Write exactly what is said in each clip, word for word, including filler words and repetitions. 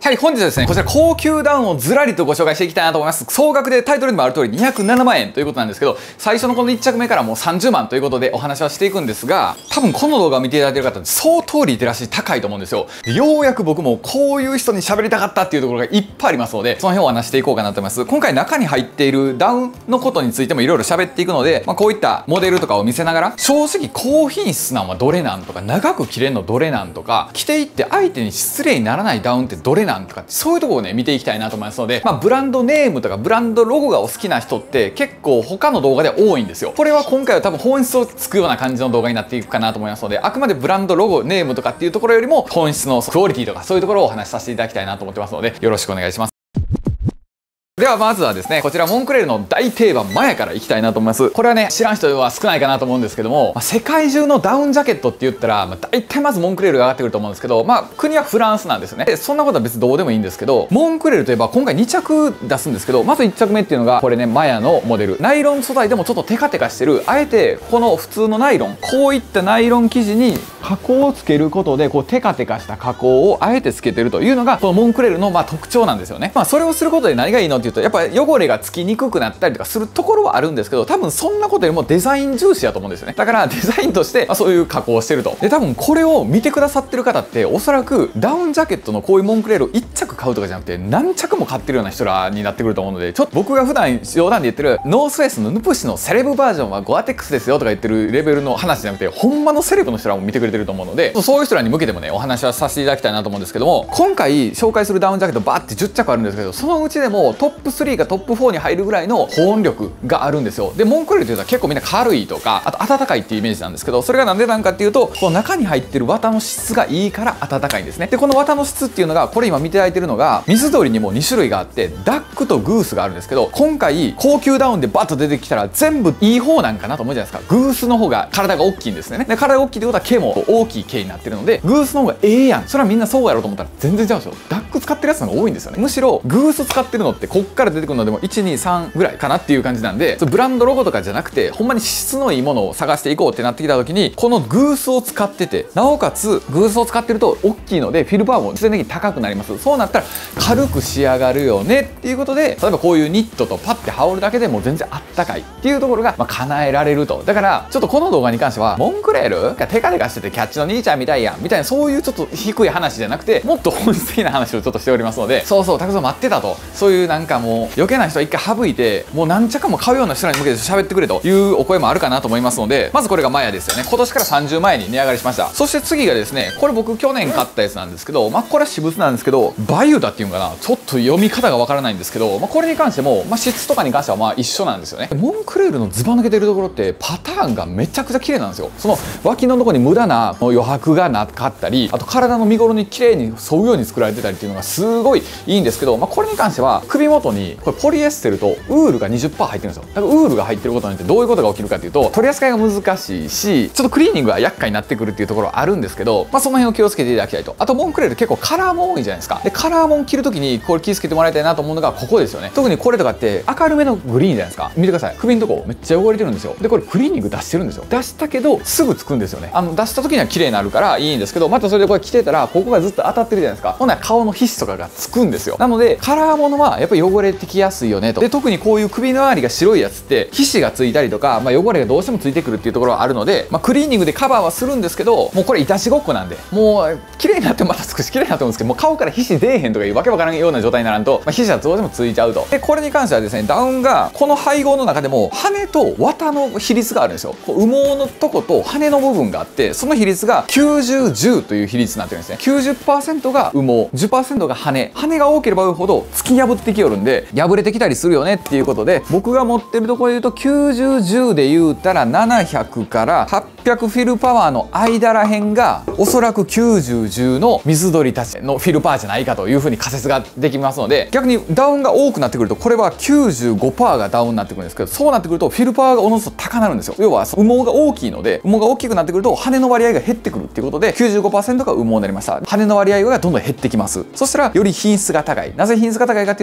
はい、本日はですね、こちら高級ダウンをずらりとご紹介していきたいなと思います。総額でタイトルにもある通りにひゃくななまんえんということなんですけど、最初のこのいっ着目からもうさんじゅうまんということでお話はしていくんですが、多分この動画を見ていただいている方って相当リテラシー高いと思うんですよ。ようやく僕もこういう人に喋りたかったっていうところがいっぱいありますので、その辺をお話していこうかなと思います。今回中に入っているダウンのことについてもいろいろ喋っていくので、まあ、こういったモデルとかを見せながら、正直高品質なんはどれなんとか、長く着れんのどれなんとか、着ていって相手に失礼にならないダウンってどれなんとか、そういうところをね見ていきたいなと思いますので、まあ、ブランドネームとかブランドロゴがお好きな人って結構他の動画で多いんですよ。これは今回は多分本質をつくような感じの動画になっていくかなと思いますので、あくまでブランドロゴネームとかっていうところよりも本質のクオリティとかそういうところをお話しさせていただきたいなと思ってますので、よろしくお願いします。ではまずはですね、こちらモンクレールの大定番マヤからいきたいなと思います。これはね、知らん人は少ないかなと思うんですけども、まあ、世界中のダウンジャケットって言ったら、まあ、大体まずモンクレールが上がってくると思うんですけど、まあ国はフランスなんですよね。でそんなことは別にどうでもいいんですけど、モンクレールといえば今回に着出すんですけど、まずいっ着目っていうのがこれね、マヤのモデル。ナイロン素材でもちょっとテカテカしてる、あえてこの普通のナイロン、こういったナイロン生地に加工をつけることで、こうテカテカした加工をあえてつけてるというのがこのモンクレールのまあ特徴なんですよね。まあそれをすることで何がいいのっていうと、やっぱり汚れがつきにくくなったりとかするところはあるんですけど、多分そんなことよりもデザイン重視だと思うんですよね。だからデザインとして、まあ、そういう加工をしてると。で多分これを見てくださってる方っておそらくダウンジャケットのこういうモンクレールをいっ着買うとかじゃなくて何着も買ってるような人らになってくると思うので、ちょっと僕が普段冗談で言ってるノースフェイスのヌプシのセレブバージョンはゴアテックスですよとか言ってるレベルの話じゃなくて、ほんまのセレブの人らも見てくれてると思うので、そういう人らに向けてもねお話はさせていただきたいなと思うんですけども、今回紹介するダウンジャケットバーってじゅっ着あるんですけど、そのうちでもトップスリーかトップフォーに入るぐらいの保温力があるんですよ。でモンクレールというのは結構みんな軽いとか、あと暖かいっていうイメージなんですけど、それがなんでなんかっていうと、この中に入ってる綿の質がいいから暖かいんですね。でこの綿の質っていうのが、これ今見ていただいてるのが水鳥にもに種類があって、ダックとグースがあるんですけど、今回高級ダウンでバッと出てきたら全部いい方なんかなと思うじゃないですか。グースの方が体が大きいんですね。で体が大きいってことは毛も大きい毛になってるので、グースの方がええやん、それはみんなそうやろうと思ったら全然違うんですよ。ダック使ってるやつの方が多いんですよね。むしろグース使ってるのってこっから出てくるのでもいちにさんぐらいかなっていう感じなんで、ブランドロゴとかじゃなくてほんまに質のいいものを探していこうってなってきた時に、このグースを使ってて、なおかつグースを使ってると大きいのでフィルパワーも必然的に高くなります。そうなったら軽く仕上がるよねっていうことで、例えばこういうニットとパッて羽織るだけでもう全然あったかいっていうところがまあ叶えられると。だからちょっとこの動画に関してはモンクレールがテカテカしててキャッチの兄ちゃんみたいやんみたいな、そういうちょっと低い話じゃなくて、もっと本質的な話をちょっとしておりますので、そうそうたくさん待ってたと、そういうなんかもう余計な人は一回省いて、もう何着も買うような人らに向けて喋ってくれというお声もあるかなと思いますので、まずこれがマヤですよね。今年からさんじゅうまんえんに値上がりしました。そして次がですね、これ僕去年買ったやつなんですけど、まあこれは私物なんですけど、バユダっていうのかな、ちょっと読み方がわからないんですけど、まあこれに関しても、まあ、質とかに関してはまあ一緒なんですよね。モンクレールのズバ抜けてるところってパターンがめちゃくちゃ綺麗なんですよ。その脇のところに無駄な余白がなかったり、あと体の身頃に綺麗に沿うように作られてたりっていうのがすごいいいんですけど、まあこれに関しては首元にこれポリエステルとウールが にじゅっパーセント 入ってるんですよ。だからウールが入ってることによってどういうことが起きるかっていうと、取り扱いが難しいし、ちょっとクリーニングが厄介になってくるっていうところはあるんですけど、まあその辺を気をつけていただきたいと。あとモンクレール結構カラーも多いじゃないですか。でカラーも着るときにこれ気をつけてもらいたいなと思うのがここですよね。特にこれとかって明るめのグリーンじゃないですか。見てください、首のとこめっちゃ汚れてるんですよ。でこれクリーニング出してるんですよ。出したけどすぐつくんですよね。あの出した時には綺麗になるからいいんですけど、またそれでこれ着てたらここがずっと当たってるじゃないですか。ほんなら顔の皮脂とかがつくんですよ。なのでカラーものはやっぱり汚れてきやすいよねと。で特にこういう首の周りが白いやつって皮脂がついたりとか、まあ、汚れがどうしてもついてくるっていうところはあるので、まあ、クリーニングでカバーはするんですけど、もうこれいたちごっこなんで、もう綺麗になってもまたつくし綺麗になってもんですけど、もう顔から皮脂出えへんとかいうわけわからんような状態にならんと、まあ、皮脂はどうしてもついちゃうと。でこれに関してはですね、ダウンがこの配合の中でも羽と綿の比率があるんですよ。こう羽毛のとこと羽の部分があって、その比率がきゅうじゅうじゅうという比率になってるんですね。きゅうじゅっパーセント が羽毛、じゅっパーセント が羽。羽が多ければ多いほど突き破ってきよるんで破れてきたりするよねっていうことで、僕が持ってるところで言うときゅうじゅうじゅうで言うたらななひゃくからはっぴゃくフィルパワーの間らへんがおそらくきゅうじゅうじゅうの水鳥たちのフィルパワーじゃないかというふうに仮説ができますので、逆にダウンが多くなってくるとこれは きゅうじゅうごパーセント がダウンになってくるんですけど、そうなってくるとフィルパワーがおのずと高なるんですよ。要は羽毛が大きいので、羽毛が大きくなってくると羽の割合が減ってくるっていうことで きゅうじゅうごパーセント が羽毛になりました。羽の割合がどんどん減ってきます。そしたらより品質が高い。なぜ品質が高いかっていうと、暖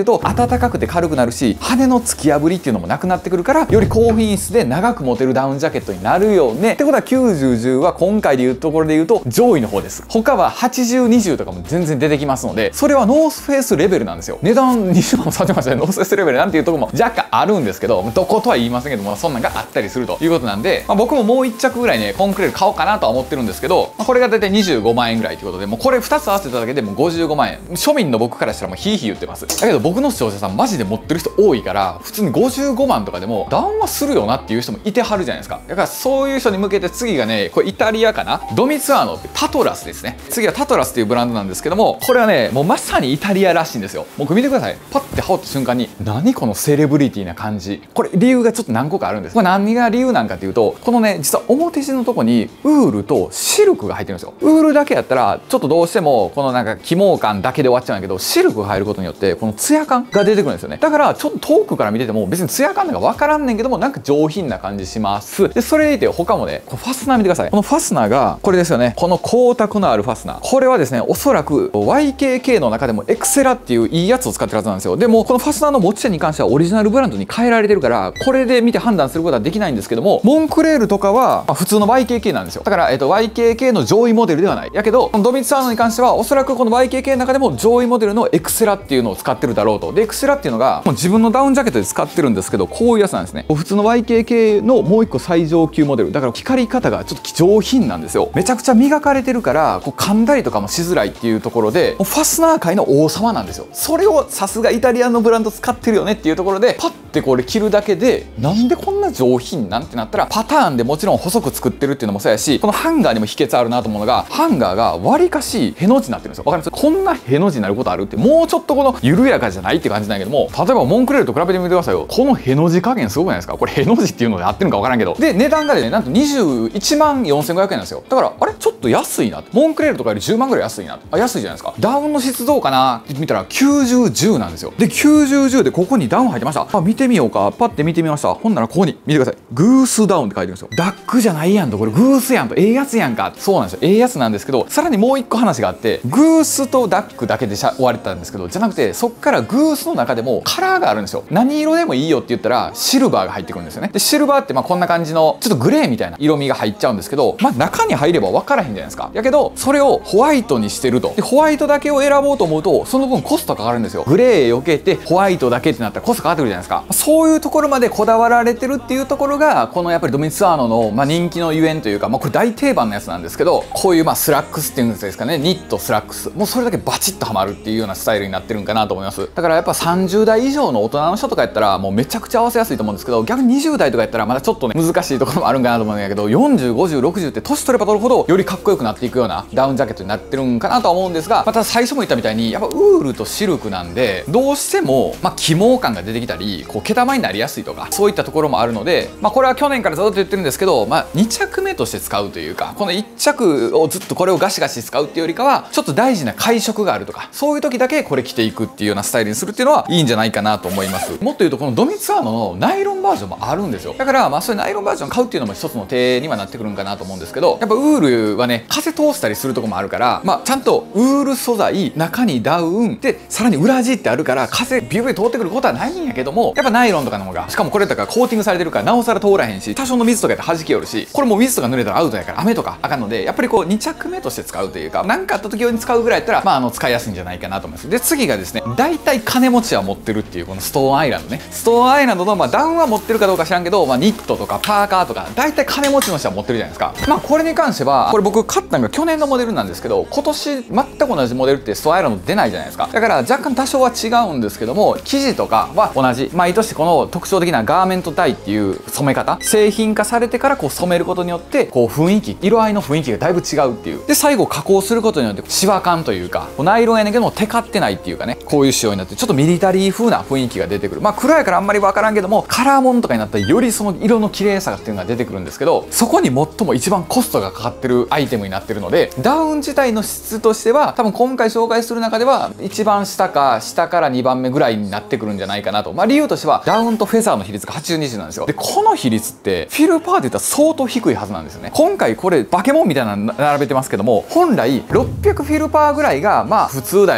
暖かくて軽くなるし、羽の突き破りっていうのもなくなってくるから、より高品質で長く持てるダウンジャケットになるよね。ってことはきゅうじゅう、じゅうは今回でいうところで言うと上位の方です。他ははちじゅう、にじゅうとかも全然出てきますので、それはノースフェイスレベルなんですよ。値段にじゅうまんもされてましたね。ノースフェイスレベルなんていうところも若干あるんですけど、どことは言いませんけども、そんなんがあったりするということなんで、まあ、僕ももういっ着ぐらいねコンクレール買おうかなとは思ってるんですけど、まあ、これが大体にじゅうごまんえんぐらいということで、もうこれふたつ合わせただけでもごじゅうごまんえん。庶民の僕からしたらもうヒーヒー言ってます。だけど僕の視聴者さんマジで持ってる人多いから、普通にごじゅうごまんとかでも談話するよなっていう人もいてはるじゃないですか。だからそういう人に向けて次がね、これイタリアかな、ドミツアーノってタトラスですね。次はタトラスっていうブランドなんですけども、これはねもうまさにイタリアらしいんですよ。僕見てください。パッて羽織った瞬間に何このセレブリティな感じ。これ理由がちょっと何個かあるんです。これ何が理由なんかっていうと、このね実は表地のとこにウールとシルクが入ってるんですよ。ウールだけやったらちょっとどうしてもこのなんか起毛感だけで終わっちゃうんだけど、シルクが入ることによってこのツヤ感が出てくるんですよね。だからちょっと遠くから見てても別にツヤ感なんか分からんねんけども、なんか上品な感じします。でそれでいて他もね、このファスナー見てください。このファスナーがこれですよね。この光沢のあるファスナー、これはですねおそらく ワイケーケー の中でもエクセラっていういいやつを使ってるはずなんですよ。でもこのファスナーの持ち手に関してはオリジナルブランドに変えられてるから、これで見て判断することはできないんですけども、モンクレールとかは、まあ、普通の ワイケーケー なんですよ。だから、えっと、ワイケーケー の上位モデルではない。やけどこのドミツアーノに関してはおそらくこの ワイケーケー の中でも上位モデルのエクセラっていうのを使ってるだろうと。でエクセラっていうのがもう自分のダウンジャケットで使ってるんですけど、こういうやつなんですね。普通の ワイケーケー のもう一個最上級モデルだから、光り方がちょっと上品なんですよ。めちゃくちゃ磨かれてるからこう噛んだりとかもしづらいっていうところで、ファスナー界の王様なんですよ。それをさすがイタリアのブランド使ってるよねっていうところで、パッてこれ着るだけでなんでこんな上品なんてなったら、パターンでもちろん細く作ってるっていうのもそうやし、このハンガーにも秘訣あるなと思うのが、ハンガーがわりかしへの字になってるんですよ。わかります？こんなへの字になることあるって、もうちょっとこの緩やかじゃないって感じなんやけども、例えばモンクレールと比べてみてくださいよ。このへの字加減すごくないですか？これへの字っていうので合ってるのかわからんけど、で値段がねなんとにじゅういちまんよんせんごひゃくえんなんですよ。だからあれちょっと安いなって、モンクレールとかよりじゅうまんぐらい安いなって、あ安いじゃないですか。ダウンの質どうかなって見たらきゅうじゅう、じゅうなんですよ。できゅうじゅう、じゅうでここにダウン入ってました。あ見てみようか。パッて見てみました。ほんならここに見てください。グースダウンって書いてるんですよ。ダックじゃないやんと、これグースやんと、ええやつやんか。そうなんですよ、ええやつなんですけど、さらにもう一個話があって、グースとダックだけでしゃ終われてたんですけど、じゃなくてそっからグースの中でもカラーがあるんですよ。何色でもいいよって言ったらシルバーが入ってくるんですよね。でシルバーってまあこんな感じのちょっとグレーみたいな色味が入っちゃうんですけど、まあ中に入れば分からへんじゃないですか。やけどそれをホワイトにしてると。でホワイトだけを選ぼうと思うとその分コストかかるんですよ。グレー避けてホワイトだけってなったらコストかかってくるじゃないですか。そういうところまでこだわられてるっていうところがこのやっぱりドミツアーノのまあ人気のゆえんというか、まあこれ大定番のやつなんですけど、こういうまあスラックスっていうんですかね、ニットスラックス、もうそれだけバチッとはまるっていうようなスタイルになってるんかなと思います。だからやっぱさんじゅうだい以上の大人の人とかやったらもうめちゃくちゃ合わせやすいと思うんですけど、逆ににじゅうだいとかやったらまだちょっとね難しいところもあるんかなと思うんだけど、よんじゅう、ごじゅう、ろくじゅうって年取れば取るほどよりかっこよくなっていくようなダウンジャケットになってるんかなとは思うんですが、また最初も言ったみたいにやっぱウールとシルクなんでどうしてもまあ起毛感が出てきたりこう毛玉になりやすいとかそういったところもあるので、まあこれは去年からずっと言ってるんですけど、まあに着目として使うというか、このいっ着をずっとこれをガシガシ使うっていうよりかはちょっと大事な会食があるとかそういう時だけこれ着ていくっていうようなスタイルにするっていうのはいいんじゃないかなと思います。もっと言うとこのドミツアーノのナイロンバージョンもあるんですよ。だからまあそういうナイロンバージョン買うっていうのも一つの手にはなってくるんかなと思うんですけど、やっぱウールはね風通したりするとこもあるから、まあちゃんとウール素材中にダウンでさらに裏地ってあるから風ビュービュー通ってくることはないんやけども、やっぱナイロンとかの方がしかもこれとかコーティングされてるからなおさら通らへんし、多少の水とかで弾けよるし、これも水とか濡れたらアウトやから雨とかあかんので、やっぱりこうに着目として使うというか何かあった時用に使うぐらいやったらまああの使いやすいんじゃないかなと思います。で次がですね、大体金持ちは持ってるっていうこのストーンアイランドね。ストーンアイランドのまあダウンは持ってるかどうか知らんけど、まあ、ニットとかパーカーとか大体金持ちの人は持ってるじゃないですか。まあこれに関してはこれ僕買ったのが去年のモデルなんですけど、今年全く同じモデルってストーンアイランド出ないじゃないですか。だから若干多少は違うんですけども、生地とかは同じ。毎年この特徴的なガーメントダイっていう染め方、製品化されてからこう染めることによってこう雰囲気、色合いの雰囲気がだいぶ違うっていう。で最後加工することによってシワ感というか、ナイロンやねんけどもテカってないっていうかね、こういう仕様になってちょっとミリタリー風な雰囲気が出てくる。まあ黒やからあんまり分からんけども、カラーモンとかになったらよりその色の綺麗さっていうのが出てくるんですけど、そこに最も一番コストがかかってるアイテムになってるので、ダウン自体の質としては多分今回紹介する中では一番下か下からにばんめぐらいになってくるんじゃないかなと。まあ理由としてはダウンとフェザーの比率がはちじゅう、にじゅうなんですよ。でこの比率ってフィルパーで言ったら相当低いはずなんですよね。今回これバケモンみたいなの並べてますけども、本来ろっぴゃくフィルパーぐらいがまあ普通だよね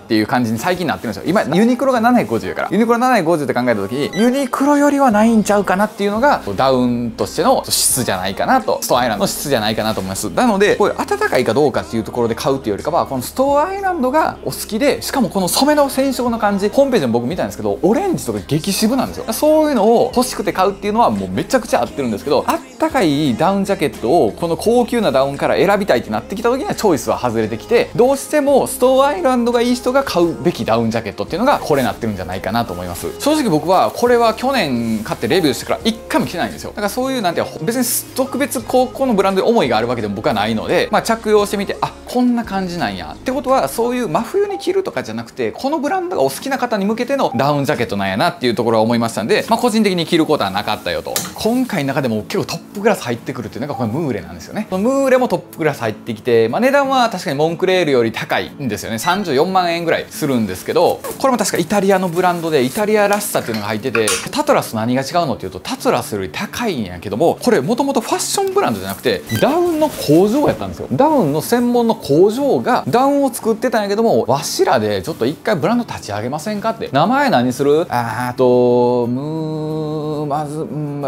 っていう感じに最近なってるんですよ。今ユニクロがななひゃくごじゅうやから、ユニクロななひゃくごじゅうって考えた時にユニクロよりはないんちゃうかなっていうのがダウンとしての質じゃないかなと、ストーンアイランドの質じゃないかなと思います。なのでこれ暖かいかどうかっていうところで買うっていうよりかは、このストーンアイランドがお好きで、しかもこの染めの染色の感じ、ホームページも僕見たんですけどオレンジとか激渋なんですよ。そういうのを欲しくて買うっていうのはもうめちゃくちゃ合ってるんですけど、あったかいダウンジャケットをこの高級なダウンから選びたいってなってきた時にはチョイスは外れてきて、どうしてもストーンアイランドがいい人が買うべきダウンジャケットっていうのがこれなってるんじゃないかなと思います。正直僕はこれは去年買ってレビューしてからいっかいも着てないんですよ。だからそういうなんていう別に特別ここのブランドで思いがあるわけでも僕はないので、まあ、着用してみて、あ、こんな感じなんやってことは、そういう真冬に着るとかじゃなくてこのブランドがお好きな方に向けてのダウンジャケットなんやなっていうところは思いましたんで、まあ、個人的に着ることはなかったよと。今回の中でも結構トップクラス入ってくるっていうのがこれムーレなんですよね。このムーレもトップクラス入ってきて、まあ、値段は確かにモンクレールより高いんですよね。さんじゅうよんまんえんぐらいするんですけど、これも確かイタリアのブランドでイタリアらしさっていうのが入ってて、タトラスと何が違うのっていうと、タトラスより高いんやけども、これもともとファッションブランドじゃなくてダウンの工場やったんですよ。ダウンの専門の工場がダウンを作ってたんやけども、わしらでちょっと一回ブランド立ち上げませんかって。名前何する？あーとムーまず、うん、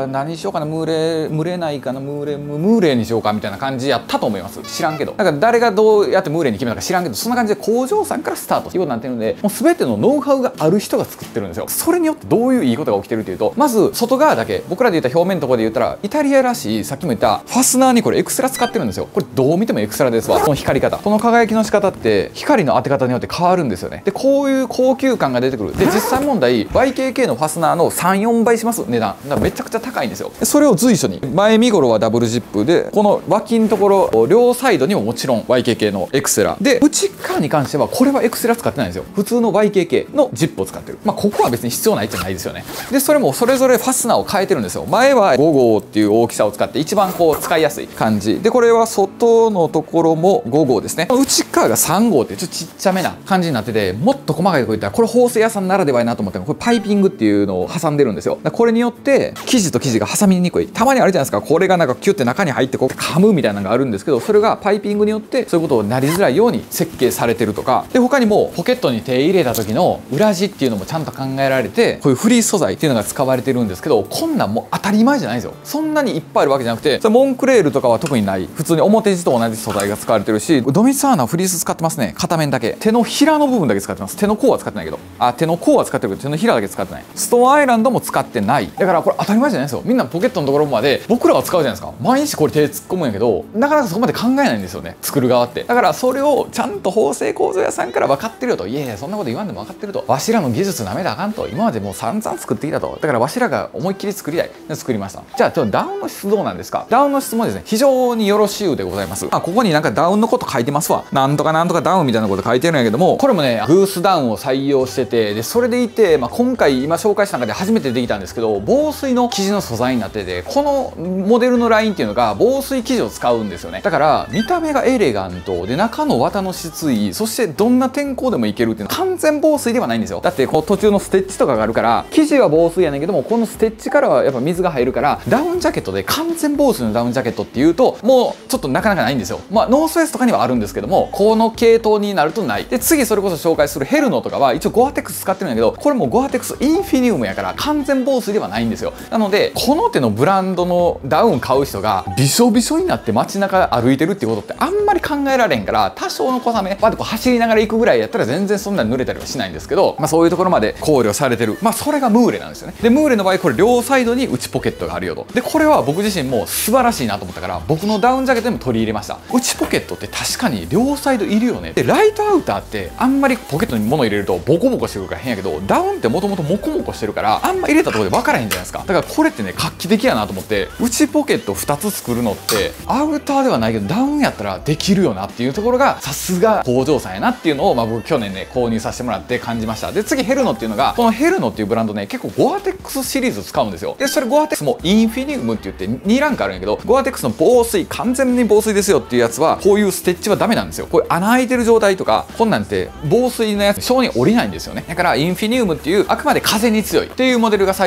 何しようかな、ムーレムレないかな、ムーレムムーレにしようかみたいな感じやったと思います。知らんけど、だから誰がどうやってムーレに決めたか知らんけど、そんな感じで工場さんからスタートっていうことになってるので、もう全てのノウハウがある人が作ってるんですよ。それによってどういういいことが起きてるっていうと、まず外側だけ、僕らで言った表面のところで言ったらイタリアらしい、さっきも言ったファスナーにこれエクストラ使ってるんですよ。これどう見てもエクストラですわ。この光り方、この輝きの仕方って光の当て方によって変わるんですよね。でこういう高級感が出てくる。で実際問題 ワイケーケー のファスナーのさん、よんばいします、値段。だからめちゃくちゃ高いんですよ。でそれを随所に前身頃はダブルジップで、この脇のところ両サイドにももちろん ワイケーケー のエクセラで、内側に関してはこれはエクセラ使ってないんですよ。普通の ワイケーケー のジップを使ってる。まあここは別に必要ないじゃないですよね。でそれもそれぞれファスナーを変えてるんですよ。前はご号っていう大きさを使って一番こう使いやすい感じで、これは外のところもご号ですね。内側がさん号ってちょっとちっちゃめな感じになってて、もっと細かいところ言ったらこれ縫製屋さんならではやなと思っても、これパイピングっていうのを挟んでるんですよ。これによって生地と生地が挟みにくい。たまにあるじゃないですか、これがなんかキュッて中に入ってこう噛むみたいなのがあるんですけど、それがパイピングによってそういうことになりづらいように設計されてるとかで、他にもポケットに手入れた時の裏地っていうのもちゃんと考えられて、こういうフリース素材っていうのが使われてるんですけど、こんなんもう当たり前じゃないんですよ。そんなにいっぱいあるわけじゃなくて、それモンクレールとかは特にない、普通に表地と同じ素材が使われてるし、ドミツアーナフリース使ってますね。片面だけ、手のひらの部分だけ使ってます。手の甲は使ってないけど、あ、手の甲は使ってるけど手のひらだけ使ってない。ストーンアイランドも使ってない。だからこれ当たり前じゃないですよ。みんなポケットのところまで僕らは使うじゃないですか。毎日これ手突っ込むんやけど、なかなかそこまで考えないんですよね、作る側って。だからそれをちゃんと縫製工場屋さんから分かってるよと。いやいやそんなこと言わんでも分かってると。わしらの技術なめたらあかんと。今までもう散々作ってきたと。だからわしらが思いっきり作りたいで作りました。じゃあちょっとダウンの質どうなんですか。ダウンの質もですね、非常によろしゅうでございます。あ、ここになんかダウンのこと書いてますわ。なんとかなんとかダウンみたいなこと書いてるんやけども、これもねグースダウンを採用してて、でそれでいて、まあ、今回今紹介した中で初めてできたんですけど、防水の生地の素材になってて、このモデルのラインっていうのが防水生地を使うんですよね。だから見た目がエレガントで、中の綿の質いい、そしてどんな天候でもいけるっていうのは完全防水ではないんですよ。だってこう途中のステッチとかがあるから、生地は防水やねんけども、このステッチからはやっぱ水が入るから、ダウンジャケットで完全防水のダウンジャケットっていうともうちょっとなかなかないんですよ。まあノースフェイスとかにはあるんですけども、この系統になるとない。で次それこそ紹介するヘルノとかは一応ゴアテックス使ってるんだけど、これもゴアテックスインフィニウムやから完全防水ではないんですよ。なのでこの手のブランドのダウン買う人がびしょびしょになって街中歩いてるっていうことってあんまり考えられへんから、多少の小雨バッとこう走りながら行くぐらいやったら全然そんなに濡れたりはしないんですけど、まあそういうところまで考慮されてる。まあそれがムーレなんですよね。でムーレの場合これ両サイドに内ポケットがあるよと。でこれは僕自身も素晴らしいなと思ったから、僕のダウンジャケットにも取り入れました。内ポケットって確かに両サイドいるよね。でライトアウターってあんまりポケットに物入れるとボコボコしてくるから変やけど、ダウンってもともとモコモコしてるからあんま入れたところで分からへんじゃないですか。だからこれってね画期的やなと思って、内ポケットふたつ作るのってアウターではないけどダウンやったらできるよなっていうところがさすが工場さんやなっていうのを、まあ、僕去年ね購入させてもらって感じました。で次ヘルノっていうのが、このヘルノっていうブランドね結構ゴアテックスシリーズ使うんですよ。でそれゴアテックスもインフィニウムって言ってにランクあるんやけど、ゴアテックスの防水完全に防水ですよっていうやつはこういうステッチはダメなんですよ。こういう穴開いてる状態とかこんなんて防水のやつ性に降りないんですよね。だからインフィニウムっていうあくまで風に強いっていうモデルが採用されて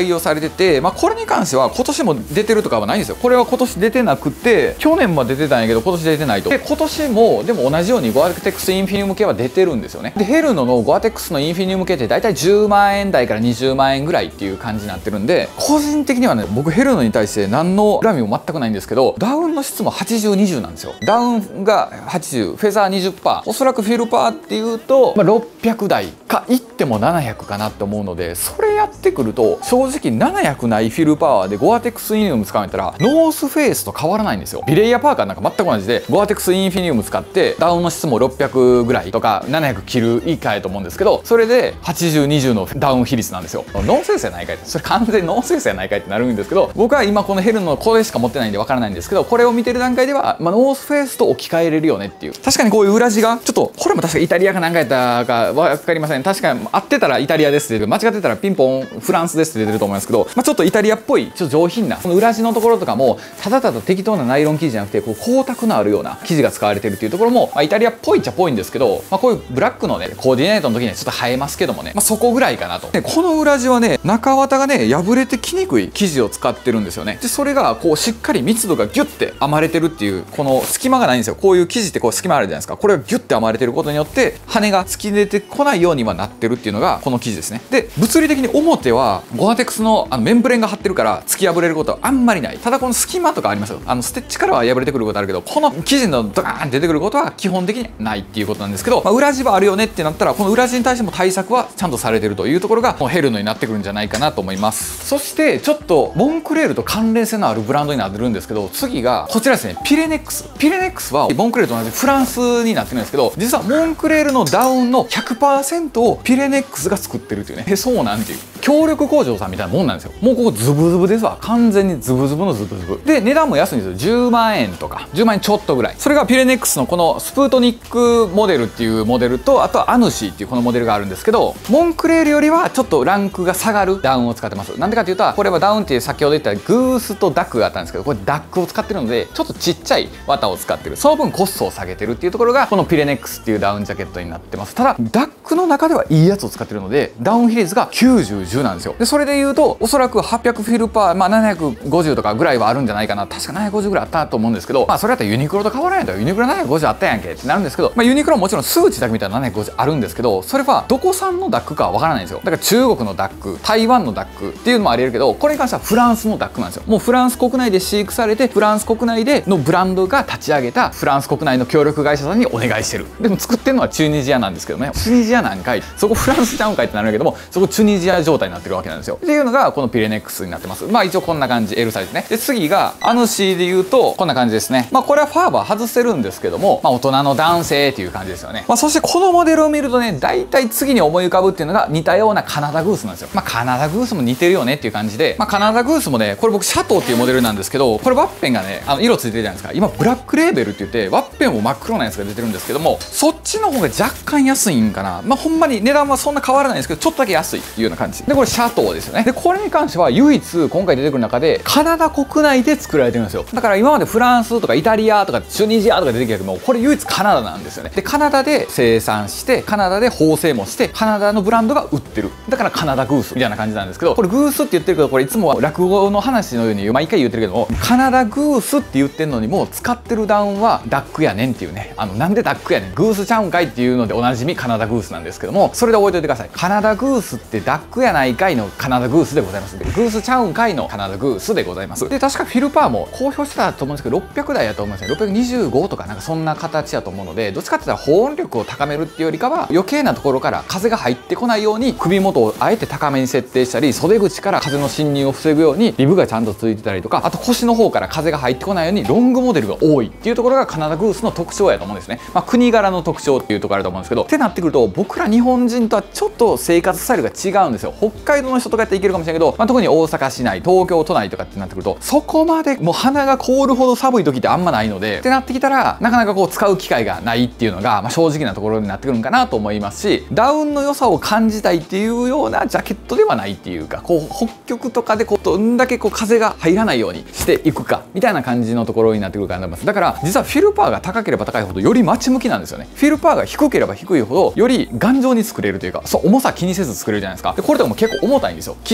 て、まあ、これに関しては今年も出てるとかはないんですよ。これは今年出てなくて、去年も出てたんやけど今年出てないと。で今年もでも同じようにゴアテックスインフィニウム系は出てるんですよね。でヘルノのゴアテックスのインフィニウム系って大体じゅうまんえん台からにじゅうまんえんぐらいっていう感じになってるんで、個人的にはね、僕ヘルノに対して何の恨みも全くないんですけど、ダウンの質もはちじゅうにじゅうなんですよ。ダウンがはちじゅう、フェザー にじゅっパーセント、おそらくフィルパーっていうと、まあ、ろっぴゃく台かいってもななひゃくかなって思うので、それやってくると正直ななひゃくないフィルパワーでゴアテックスインフィニウム使うんやったらノースフェイスと変わらないんですよ。ビレイヤーパーカーなんか全く同じで、ゴアテックスインフィニウム使ってダウンの質もろっぴゃくぐらいとかななひゃく切る以下やと思うんですけど、それではちじゅうにじゅうのダウン比率なんですよ。ノースフェイスやないかいって、それ完全ノースフェイスやないかいってなるんですけど、僕は今このヘルノのこれしか持ってないんでわからないんですけど、これを見てる段階では、まあ、ノースフェイスと置き換えれるよねっていう。確かにこういう裏地がちょっと、これも確かイタリアかなんかやったか分かりません。確かに合ってたらイタリアですって出てる、間違ってたらピンポンフランスですって出てると思いますけど、まあ、ちょっとイタリアっぽいちょっと上品なこの裏地のところとかもただただ適当なナイロン生地じゃなくて、こう光沢のあるような生地が使われてるっていうところも、まあ、イタリアっぽいっちゃっぽいんですけど、まあ、こういうブラックのねコーディネートの時にはちょっと映えますけどもね、まあ、そこぐらいかなと。でこの裏地はね、中綿がね破れてきにくい生地を使ってるんですよね。でそれがこうしっかり密度がギュッて編まれてるっていう、この隙間がないんですよ。こういう生地ってこう隙間あるじゃないですか。これがギュッて編まれてることによって羽が突き出てこないようにはなってるっていうのがこの生地ですね。で物理的に表はゴアテックスのあのメンブレンが張ってるから突き破れることはあんまりない。ただこの隙間とかありますよ。あのステッチからは破れてくることあるけど、この生地のドカーンって出てくることは基本的にないっていうことなんですけど、まあ、裏地はあるよねってなったら、この裏地に対しても対策はちゃんとされてるというところがこのヘルノになってくるんじゃないかなと思います。そしてちょっとモンクレールと関連性のあるブランドになってるんですけど、次がこちらですね、ピレネックス。ピレネックスはモンクレールと同じフランスになってるんですけど、実はモンクレールのダウンの ひゃくパーセント をピレネックスが作ってるっていうね、へそうなんていう協力工場さんみたいなもんなんですよ。もうここズブズブですわ。完全にズブズブのズブズブで、値段も安いんですよ。じゅうまんえんとかじゅうまんえんちょっとぐらい。それがピレネックスのこのスプートニックモデルっていうモデルと、あとはアヌシーっていうこのモデルがあるんですけど、モンクレールよりはちょっとランクが下がるダウンを使ってます。なんでかっていうと、これはダウンっていう先ほど言ったグースとダックがあったんですけど、これダックを使ってるのでちょっとちっちゃい綿を使ってる、その分コストを下げてるっていうところがこのピレネックスっていうダウンジャケットになってます。ただダックの中ではいいやつを使ってるのでダウン比率がきゅうじゅう、じゅうなんですよ。でそれで言うとおそらくはっぴゃくフィルパー、まあ、ななひゃくごじゅうとかぐらいはあるんじゃないかな。確かななひゃくごじゅうぐらいあったと思うんですけど、まあそれだったらユニクロと変わらないと、ユニクロななひゃくごじゅうあったやんけってなるんですけど、まあ、ユニクロはもちろん数値だけ見たらななひゃくごじゅうあるんですけど、それはどこ産のダックかはわからないんですよ。だから中国のダック、台湾のダックっていうのもありえるけど、これに関してはフランスのダックなんですよ。もうフランス国内で飼育されて、フランス国内でのブランドが立ち上げたフランス国内の協力会社さんにお願いしてる。でも作ってるのはチュニジアなんですけどね、チュニジアなんかい、そこフランスちゃうんかいってなるんだけども、そこチュニジア状態になってるわけなんですよ。っていうのがこのピレネックスになってます。まあ一応こんな感じ、 エル サイズね。で次がアヌシーで言うとこんな感じですね。まあこれはファーバー外せるんですけども、まあ大人の男性っていう感じですよね。まあそしてこのモデルを見るとね、大体次に思い浮かぶっていうのが似たようなカナダグースなんですよ。まあカナダグースも似てるよねっていう感じで、まあカナダグースもね、これ僕シャトーっていうモデルなんですけど、これワッペンがね、あの色ついてるじゃないですか。今ブラックレーベルって言ってワッペンも真っ黒なやつが出てるんですけども、そっちの方が若干安いんかな。まあほんまに値段はそんな変わらないんですけど、ちょっとだけ安いっていうような感じで、これシャトーですよね。でこれに関しては唯一今回出てくる中でカナダ国内で作られてるんですよ。だから今までフランスとかイタリアとかチュニジアとか出てきたけども、これ唯一カナダなんですよね。でカナダで生産してカナダで縫製もしてカナダのブランドが売ってる、だからカナダグースみたいな感じなんですけど、これグースって言ってるけど、これいつもは落語の話のように毎回言ってるけども、カナダグースって言ってるのにも使ってるダウンはダックやねんっていうね、あのなんでダックやねんグースちゃうんかいっていうのでおなじみカナダグースなんですけども、それで覚えておいてください。カナダグースってダックやないかいのカナダグースでございます。グースちゃうんかいのカナダグースでございます。で確かフィルパーも公表してたと思うんですけどろっぴゃく台やと思うんですね。ろっぴゃくにじゅうごとかなんかそんな形やと思うので、どっちかって言ったら保温力を高めるっていうよりかは余計なところから風が入ってこないように首元をあえて高めに設定したり、袖口から風の侵入を防ぐようにリブがちゃんとついてたりとか、あと腰の方から風が入ってこないようにロングモデルが多いっていうところがカナダグースの特徴やと思うんですね。まあ国柄の特徴っていうところあると思うんですけど、ってなってくると僕ら日本人とはちょっと生活スタイルが違うんですよ。北海道の人とかやっていけるかもしれないけど、まあ、特に大阪市内、東京都内とかってなってくるとそこまでもう鼻が凍るほど寒い時ってあんまないので、ってなってきたらなかなかこう使う機会がないっていうのが、まあ、正直なところになってくるんかなと思いますし、ダウンの良さを感じたいっていうようなジャケットではないっていうか、こう北極とかでこうどんだけこう風が入らないようにしていくかみたいな感じのところになってくるかなと思います。だから実はフィルパーが高ければ高いほどよりマチ向きなんですよね。フィルパーが低ければ低いほどより頑丈に作れるというか、そう重さ気にせず作れるじゃないですか。でこれとかも結構重たいんですよ。生地も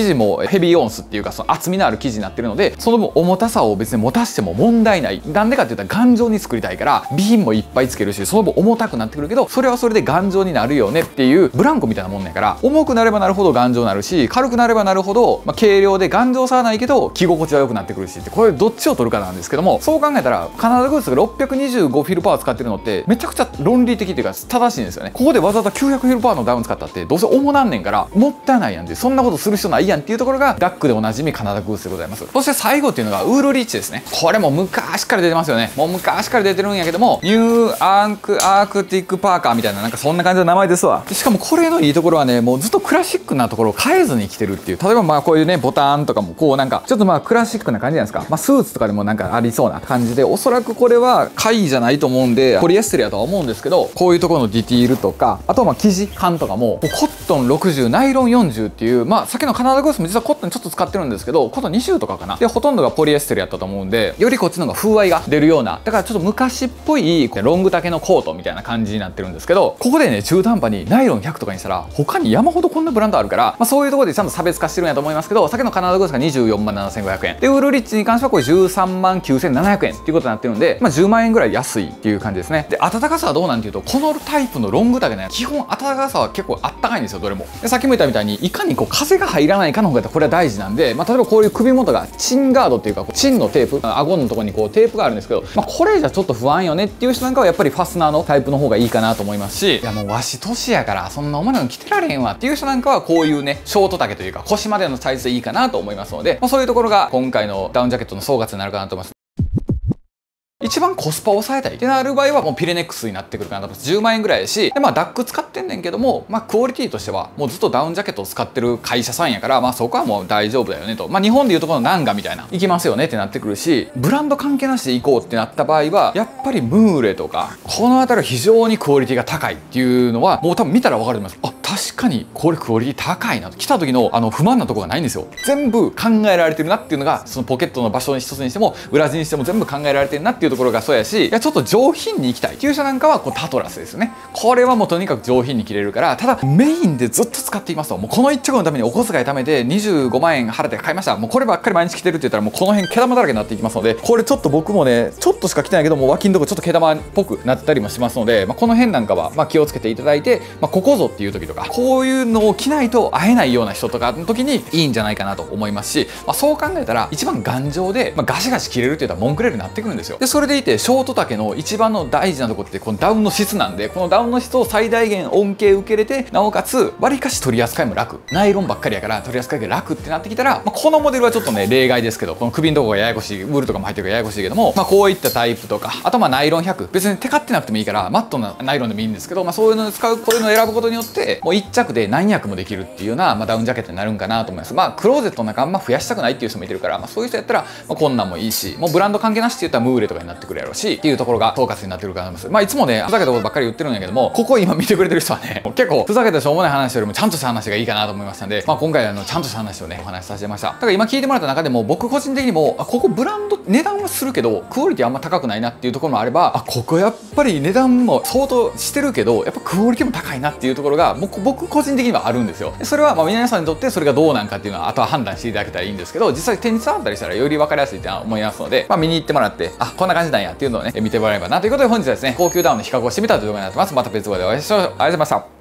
ヘビーオンスっていうかその厚みのある生地になってるので、その分重たさを別に持たしても問題ない。なんでかって言ったら頑丈に作りたいから備品もいっぱいつけるし、その分重たくなってくるけど、それはそれで頑丈になるよねっていうブランコみたいなもんやから、重くなればなるほど頑丈になるし、軽くなればなるほど、まあ、軽量で頑丈さはないけど着心地は良くなってくるしって、これどっちを取るかなんですけども、そう考えたらカナダグースがろっぴゃくにじゅうごフィルパワー使ってるのってめちゃくちゃ論理的っていうか正しいんですよね。ここでわざわざきゅうひゃくフィルパワーのダウン使ったってどうせ重なんねんからもったいないやんで、そんなことする必要ないやんっていうところがダックでおなじみカナダグースでございます。そして最後っていうのがウールリッチですね。これも昔から出てますよね。もう昔から出てるんやけども、ニューアンクアークティックパーカーみたいな、なんかそんな感じの名前ですわ。しかもこれのいいところはね、もうずっとクラシックなところを変えずに着てるっていう。例えばまあこういうねボタンとかもこうなんかちょっとまあクラシックな感じじゃないですか。まあスーツとかでもなんかありそうな感じで、おそらくこれは貝じゃないと思うんでポリエステルやとは思うんですけど、こういうところのディティールとか、あとはまあ生地感とかもコットンろくじゅうナイロンよんじゅうっていう、まあさっきのカナダグースも実はコットンちょっと使ってるんですけど、コットンにじゅうとかかなで、ほとんどがポリエステルやったと思うんで、よりこっちの方が風合いが出るような、だからちょっと昔っぽいロング丈のコートみたいな感じになってるんですけど、ここでね中途半端にナイロンひゃくとかにしたら他に山ほどこんなブランドあるから、まあ、そういうところでちゃんと差別化してるんやと思いますけど、さっきのカナダグースがにじゅうよんまんななせんごひゃくえんで、ウールリッチに関してはこれじゅうさんまんきゅうせんななひゃくえんっていうことになってるんで、まあ、じゅうまんえんぐらい安いっていう感じですね。で暖かさはどうなんていうと、このタイプのロング丈のやつ基本暖かさは結構あったかいんですよ、どれも。でさっきも言ったみたいにいかにこう風が入らないかの方がこれは大事なんで、まあ、例えばこういう首元がチンガードっていうかこうチンのテープ、顎のところにこうテープがあるんですけど、まあ、これじゃちょっと不安よねっていう人なんかはやっぱりファスナーのタイプの方がいいかなと思いますし、いやもうわし年やからそんな重いの着てられへんわっていう人なんかはこういうねショート丈というか腰までのサイズでいいかなと思いますので、まあ、そういうところが今回のダウンジャケットの総括になるかなと思います。一番コスパを抑えたいってなる場合はもうピレネックスになってくるかなと思います。じゅうまんえんぐらいやし、でまあダック使ってんねんけども、まあクオリティとしてはもうずっとダウンジャケットを使ってる会社さんやから、まあそこはもう大丈夫だよねと。まあ日本でいうとこのナンガみたいな、いきますよねってなってくるし、ブランド関係なしで行こうってなった場合は、やっぱりムーレとか、この辺りは非常にクオリティが高いっていうのは、もう多分見たらわかると思います。あ、確かにこれクオリティ高いなと。来た時のあの不満なとこがないんですよ。全部考えられてるなっていうのが、そのポケットの場所に一つにしても、裏地にしても全部考えられてるなっていうところがそうやし、いやちょっと上品に行きたいっていう人なんかはこうタトラスですね。これはもうとにかく上品に着れるから、ただメインでずっと使っていますと、もうこの一着のためにお小遣い貯めてにじゅうごまんえん払って買いました、もうこればっかり毎日着てるって言ったらもうこの辺毛玉だらけになっていきますので、これちょっと僕もねちょっとしか着てないけども脇のとこちょっと毛玉っぽくなったりもしますので、まあ、この辺なんかはまあ気をつけていただいて、まあ、ここぞっていう時とかこういうのを着ないと会えないような人とかの時にいいんじゃないかなと思いますし、まあ、そう考えたら一番頑丈で、まあ、ガシガシ着れるって言ったらモンクレールになってくるんですよ。でそれでいてショート丈の一番の大事なところってこのダウンの質なんで、このダウンの質を最大限恩恵受け入れて、なおかつわりかし取り扱いも楽、ナイロンばっかりやから取り扱いが楽ってなってきたら、まあ、このモデルはちょっとね例外ですけど、この首のとこがややこしい、ウールとかも入ってるからややこしいけども、まあ、こういったタイプとか、あとまあナイロンひゃく、別にテカってなくてもいいからマットなナイロンでもいいんですけど、まあ、そういうのを使う、こういうのを選ぶことによってもう一着で何役もできるっていうような、まあ、ダウンジャケットになるんかなと思います。まあクローゼットの中あんま増やしたくないっていう人もいてるから、まあ、そういう人やったら、まあ、こんなんもいいし、もうブランド関係なしって言ったらムーレとかになってくるやろうしっていうところが統括になってくるかなと思います。まあいつもねふざけたことばっかり言ってるんやけども、ここ今見てくれてる人はね結構ふざけたしょうもない話よりもちゃんとした話がいいかなと思いましたんで、まあ、今回あのちゃんとした話をねお話しさせてました。だから今聞いてもらった中でも僕個人的にもあここブランド値段はするけどクオリティあんま高くないなっていうところもあれば、あここやっぱり値段も相当してるけどやっぱクオリティも高いなっていうところが僕僕個人的にはあるんですよ。それはまあ皆さんにとってそれがどうなんかっていうのはあとは判断していただけたらいいんですけど、実際手に触ったりしたらより分かりやすいって思いますので、まあ、見に行ってもらってあこんな感じなんやっていうのをね見てもらえればなということで、本日はですね高級ダウンの比較をしてみたという動画になってます。また別動画でお会いしましょう。ありがとうございました。